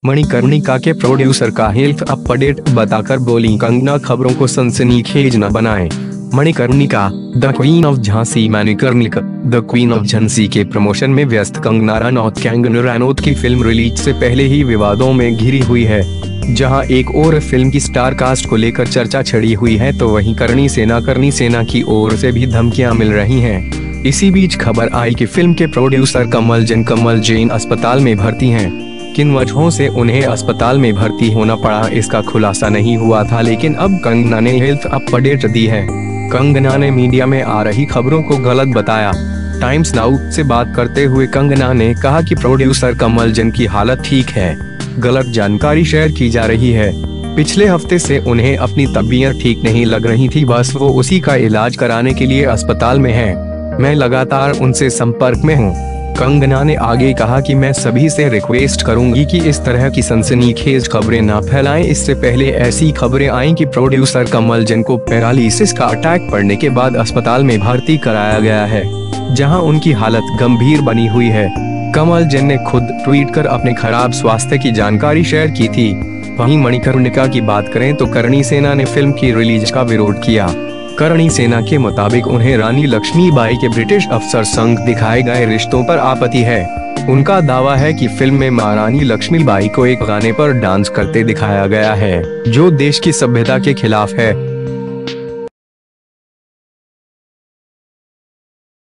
मणिकर्णिका के प्रोड्यूसर का health update बताकर बोली कंगना, खबरों को सनसनीखेज न बनाएं। Manikarnika the queen of Jhansi. Manikarnika the queen of Jhansi के प्रमोशन में व्यस्त कंगना रनौत की फिल्म रिलीज से पहले ही विवादों में घिरी हुई है। जहां एक और फिल्म की स्टार कास्ट को लेकर चर्चा छिड़ी हुई है, तो वहीं करणी सेना की ओर से भी धमकियां मिल रही हैं। इसी बीच खबर आई कि फिल्म के प्रोड्यूसर कमल जैन अस्पताल में भर्ती हैं। किन वजहों से उन्हें अस्पताल में भर्ती होना पड़ा, इसका खुलासा नहीं हुआ था, लेकिन अब कंगना ने हेल्थ अपडेट दी है। कंगना ने मीडिया में आ रही खबरों को गलत बताया। टाइम्स नाउ से बात करते हुए कंगना ने कहा कि प्रोड्यूसर कमल जैन की हालत ठीक है, गलत जानकारी शेयर की जा रही है। पिछले हफ्ते से उन्हें अपनी तबीयत ठीक नहीं लग रही थी, बस वो उसी का इलाज कराने के लिए अस्पताल में हैं। मैं लगातार उनसे संपर्क में हूँ। कंगना ने आगे कहा कि मैं सभी से रिक्वेस्ट करूंगी कि इस तरह की सनसनीखेज खबरें ना फैलाएं। इससे पहले ऐसी खबरें आईं कि प्रोड्यूसर कमल जैन को पैरालिसिस का अटैक पड़ने के बाद अस्पताल में भर्ती कराया गया है, जहां उनकी हालत गंभीर बनी हुई है। कमल जैन ने खुद ट्वीट कर अपने खराब स्वास्थ्य की जानकारी शेयर की थी। वहीं मणिकर्णिका की बात करें तो करणी सेना ने फिल्म की रिलीज का विरोध किया। करणी सेना के मुताबिक उन्हें रानी लक्ष्मीबाई के ब्रिटिश अफसर संग दिखाए गए रिश्तों पर आपत्ति है। उनका दावा है कि फिल्म में महारानी लक्ष्मीबाई को एक गाने पर डांस करते दिखाया गया है, जो देश की सभ्यता के खिलाफ है।